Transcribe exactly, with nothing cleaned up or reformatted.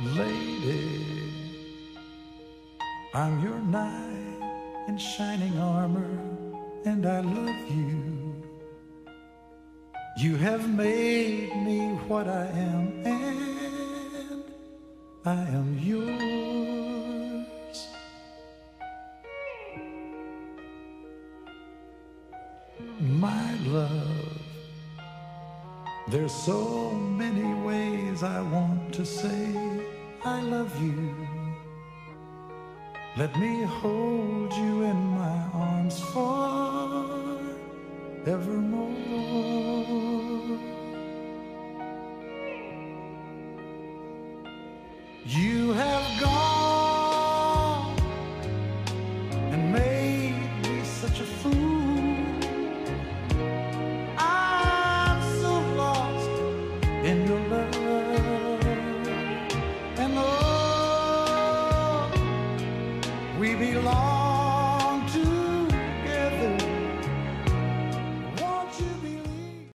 Lady, I'm your knight in shining armor, and I love you. You have made me what I am, and I am yours. My love, there's so many ways I want to say I love you. Let me hold you in my arms forevermore. You have gone and made me such a fool. I'm so lost in your love, and oh, we belong.